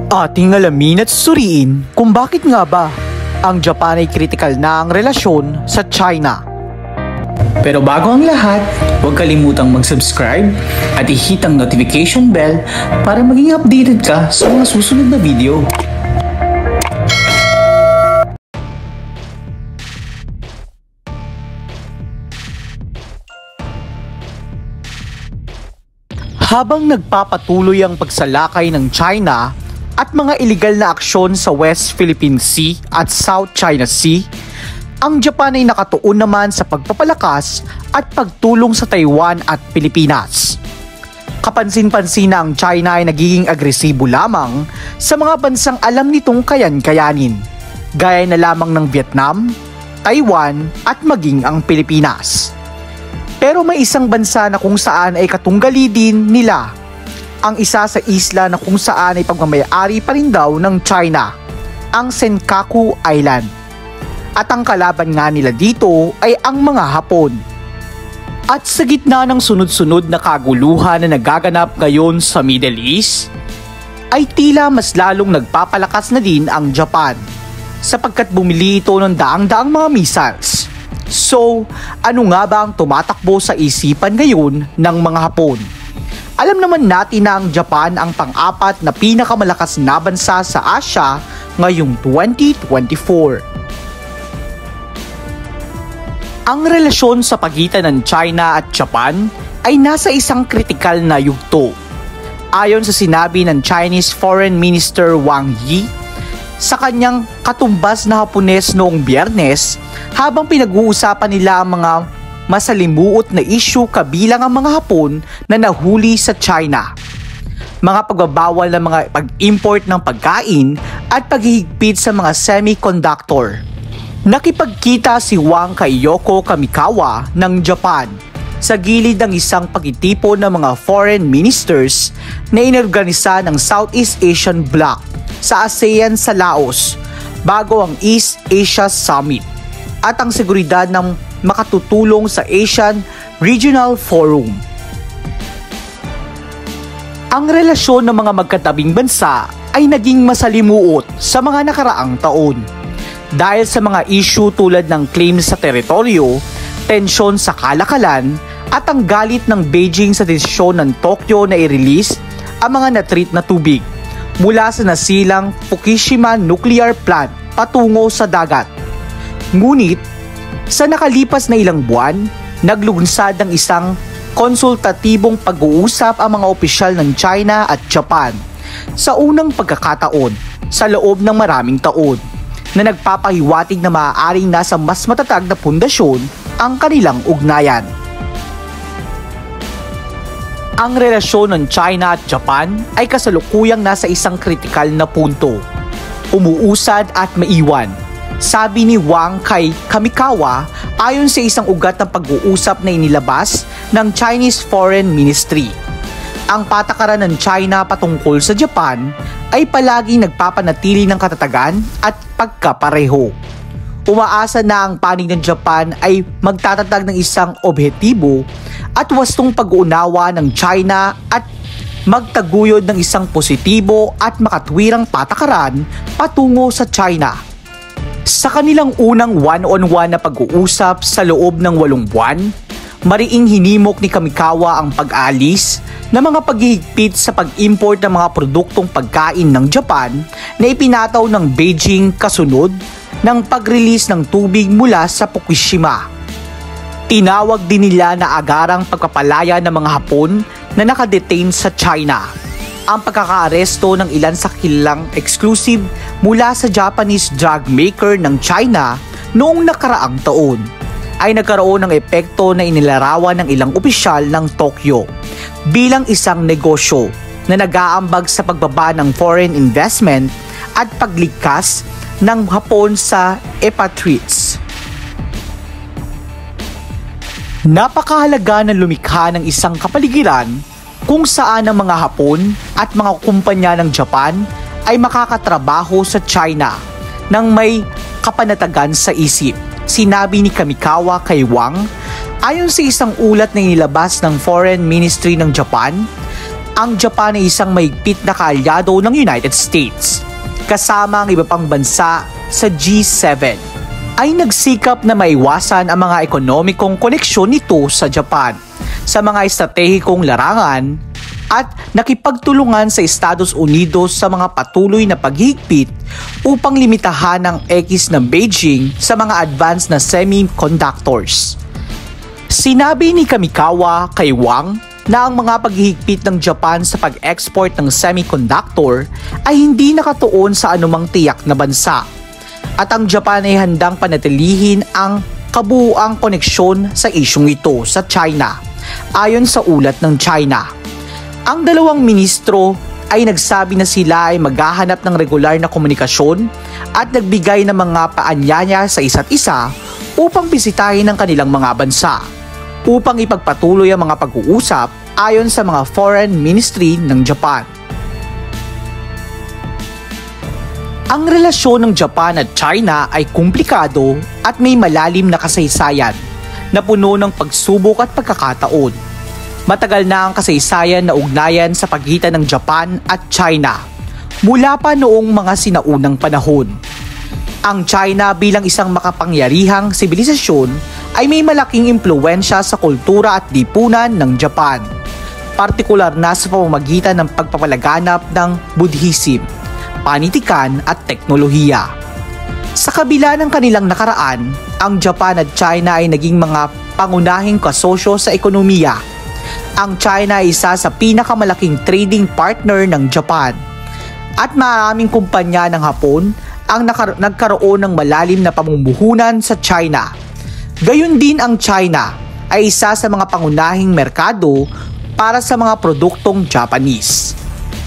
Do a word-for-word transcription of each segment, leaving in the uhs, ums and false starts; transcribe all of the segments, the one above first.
Ating alamin at suriin kung bakit nga ba ang Japan ay critical na ang relasyon sa China. Pero bago ang lahat, huwag kalimutang mag-subscribe at i-hit ang notification bell para maging updated ka sa mga susunod na video. Habang nagpapatuloy ang pagsalakay ng China at mga iligal na aksyon sa West Philippine Sea at South China Sea, ang Japan ay nakatuon naman sa pagpapalakas at pagtulong sa Taiwan at Pilipinas. Kapansin-pansin na ang China ay nagiging agresibo lamang sa mga bansang alam nitong kayan-kayanin, gaya na lamang ng Vietnam, Taiwan at maging ang Pilipinas. Pero may isang bansa na kung saan ay katunggali din nila, ang isa sa isla na kung saan ay pagmamayari pa rin daw ng China, ang Senkaku Island. At ang kalaban nga nila dito ay ang mga Hapon. At sa gitna ng sunod-sunod na kaguluhan na nagaganap ngayon sa Middle East, ay tila mas lalong nagpapalakas na din ang Japan, sapagkat bumili ito ng daang-daang mga missiles. So, ano nga ba ang tumatakbo sa isipan ngayon ng mga Hapon? Alam naman natin na ang Japan ang pang-apat na pinakamalakas na bansa sa Asia ngayong twenty twenty-four. Ang relasyon sa pagitan ng China at Japan ay nasa isang kritikal na yugto. Ayon sa sinabi ng Chinese Foreign Minister Wang Yi sa kanyang katumbas na Hapones noong Biyernes, habang pinag-uusapan nila ang mga masalimuot na issue kabilang ang mga Hapon na nahuli sa China, mga pagbabawal ng mga pag-import ng pagkain at paghihigpit sa mga semiconductor. Nakipagkita si Wang kay Yoko Kamikawa ng Japan sa gilid ng isang pagtitipon ng mga foreign ministers na inorganisa ng Southeast Asian Bloc sa ASEAN sa Laos bago ang East Asia Summit at ang seguridad ng makatutulong sa Asian Regional Forum. Ang relasyon ng mga magkatabing bansa ay naging masalimuot sa mga nakaraang taon dahil sa mga issue tulad ng claim sa teritoryo, tensyon sa kalakalan at ang galit ng Beijing sa desisyon ng Tokyo na i-release ang mga natreat na tubig mula sa nasilang Fukushima Nuclear Plant patungo sa dagat. Ngunit, sa nakalipas na ilang buwan, naglunsad ng isang konsultatibong pag-uusap ang mga opisyal ng China at Japan sa unang pagkakataon sa loob ng maraming taon na nagpapahiwatig na maaaring nasa mas matatag na pundasyon ang kanilang ugnayan. Ang relasyon ng China at Japan ay kasalukuyang nasa isang kritikal na punto, umuusad at maiwan, sabi ni Wang kay Kamikawa ayon sa isang ugat ng pag-uusap na inilabas ng Chinese Foreign Ministry. Ang patakaran ng China patungkol sa Japan ay palaging nagpapanatili ng katatagan at pagkapareho. Umaasa na ang panig ng Japan ay magtatatag ng isang objektibo at wastong pag-uunawa ng China at magtaguyod ng isang positibo at makatwirang patakaran patungo sa China. Sa kanilang unang one-on-one na pag-uusap sa loob ng walong buwan, mariing hinimok ni Kamikawa ang pag-alis ng mga paghihigpit sa pag-import ng mga produktong pagkain ng Japan na ipinataw ng Beijing kasunod ng pag-release ng tubig mula sa Fukushima. Tinawag din nila na agarang pagpapalaya ng mga Hapon na nakadetain sa China, ang pagkakaaresto ng ilan sa kilalang exclusive mula sa Japanese drug maker ng China noong nakaraang taon ay nagkaroon ng epekto na inilarawan ng ilang opisyal ng Tokyo bilang isang negosyo na nag-aambag sa pagbaba ng foreign investment at pagligkas ng Hapon sa expatriates. Napakahalaga na lumikha ng isang kapaligiran kung saan ang mga Hapon at mga kumpanya ng Japan ay makakatrabaho sa China nang may kapanatagan sa isip, sinabi ni Kamikawa kay Wang. Ayon sa isang ulat na inilabas ng Foreign Ministry ng Japan, ang Japan ay isang mahigpit na kaalyado ng United States. Kasama ang iba pang bansa sa G seven, ay nagsikap na maiwasan ang mga ekonomikong koneksyon nito sa Japan sa mga estratehikong larangan at nakipagtulungan sa Estados Unidos sa mga patuloy na paghigpit upang limitahan ang ekis ng Beijing sa mga advanced na semiconductors. Sinabi ni Kamikawa kay Wang na ang mga paghihigpit ng Japan sa pag-export ng semiconductor ay hindi nakatuon sa anumang tiyak na bansa at ang Japan ay handang panatilihin ang kabuuang koneksyon sa isyung ito sa China, ayon sa ulat ng China. Ang dalawang ministro ay nagsabi na sila ay maghahanap ng regular na komunikasyon at nagbigay ng mga paanyaya sa isa't isa upang bisitahin ang kanilang mga bansa, upang ipagpatuloy ang mga pag-uusap ayon sa mga Foreign Ministry ng Japan. Ang relasyon ng Japan at China ay komplikado at may malalim na kasaysayan na puno ng pagsubok at pagkakataon. Matagal na ang kasaysayan na ugnayan sa pagitan ng Japan at China mula pa noong mga sinaunang panahon. Ang China bilang isang makapangyarihang sibilisasyon ay may malaking impluwensya sa kultura at lipunan ng Japan, partikular na sa pamamagitan ng pagpapalaganap ng Buddhism, panitikan at teknolohiya. Sa kabila ng kanilang nakaraan, ang Japan at China ay naging mga pangunahing kasosyo sa ekonomiya. Ang China ay isa sa pinakamalaking trading partner ng Japan at maraming kumpanya ng Hapon ang nakar- nagkaroon ng malalim na pamumuhunan sa China. Gayun din ang China ay isa sa mga pangunahing merkado para sa mga produktong Japanese.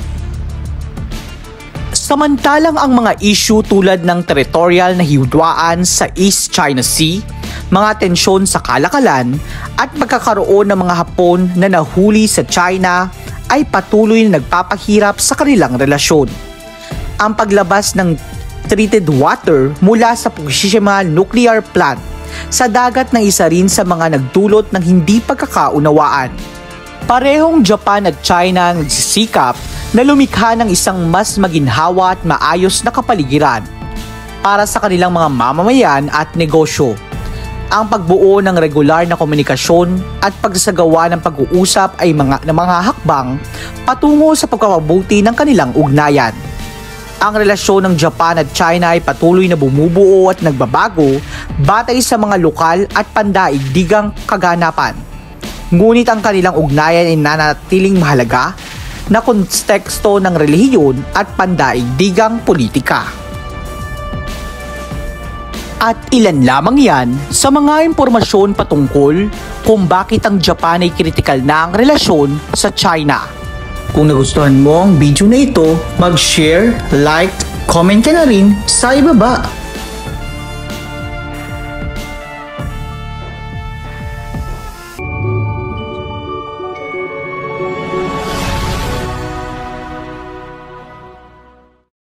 Samantalang ang mga issue tulad ng territorial na hidwaan sa East China Sea, mga tensyon sa kalakalan at pagkakaroon ng mga Hapon na nahuli sa China ay patuloy na nagpapahirap sa kanilang relasyon. Ang paglabas ng treated water mula sa Fukushima nuclear plant sa dagat na isa rin sa mga nagdulot ng hindi pagkakaunawaan. Parehong Japan at China ang nagsisikap na lumikha ng isang mas maginhawa at maayos na kapaligiran para sa kanilang mga mamamayan at negosyo. Ang pagbuo ng regular na komunikasyon at pagsasagawa ng pag-uusap ay mga, na mga hakbang patungo sa pagpapabuti ng kanilang ugnayan. Ang relasyon ng Japan at China ay patuloy na bumubuo at nagbabago batay sa mga lokal at pandaigdigang kaganapan. Ngunit ang kanilang ugnayan ay nanatiling mahalaga na konteksto ng relihiyon at pandaigdigang politika. At ilan lamang yan sa mga impormasyon patungkol kung bakit ang Japan ay kritikal na ang relasyon sa China. Kung nagustuhan mo ang video na ito, mag-share, like, comment ka na rin sa ibaba.